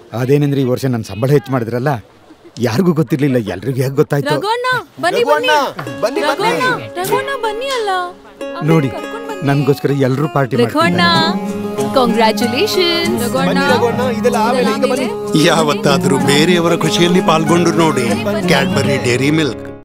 ಅದೇನಂದ್ರೆ ಈ ವರ್ಷ ನನ್ನ ಸಂಬಳ ಹೆಚ್ಚು ಮಾಡಿದ್ರಲ್ಲ, ಯಾರಿಗೂ ಗೊತ್ತಿರ್ಲಿಲ್ಲ, ಎಲ್ರಿಗೂ ಹೇಗೆ ಗೊತ್ತಾಯ್ತು? ನೋಡಿ, ನನ್ಗೋಸ್ಕರ ಎಲ್ಲರೂ ಪಾರ್ಟಿ ಯಾವತ್ತಾದ್ರೂ ಬೇರೆಯವರ ಖುಷಿಯಲ್ಲಿ ಪಾಲ್ಗೊಂಡು ನೋಡಿ ಕ್ಯಾಡ್ಬರಿ ಡೇರಿ ಮಿಲ್ಕ್.